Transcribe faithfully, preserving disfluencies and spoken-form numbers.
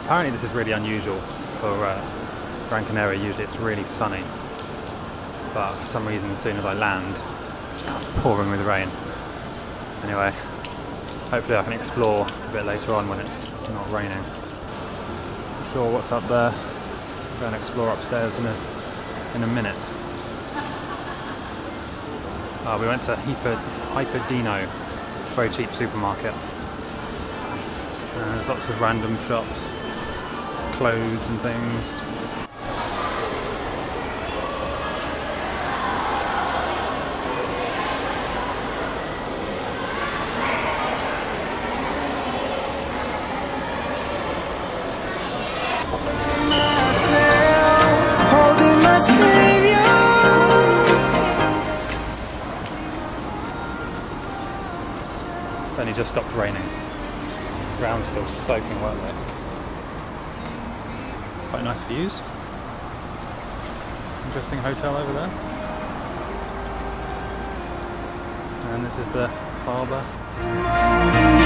Apparently this is really unusual for uh, Gran Canaria. Usually it's really sunny, but for some reason as soon as I land it starts pouring with rain. Anyway, hopefully I can explore a bit later on when it's not raining. Not sure what's up there. Go and explore upstairs in a, in a minute. Uh, we went to Hyper, Hyperdino, very cheap supermarket. Uh, there's lots of random shops, clothes and things. It's only just stopped raining. The ground's still soaking wet though. Quite nice views. Interesting hotel over there. And this is the harbour.